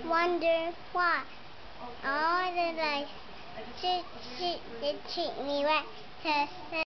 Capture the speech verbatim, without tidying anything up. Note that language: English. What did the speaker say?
wonder why. All the lights should, should, they treat me right.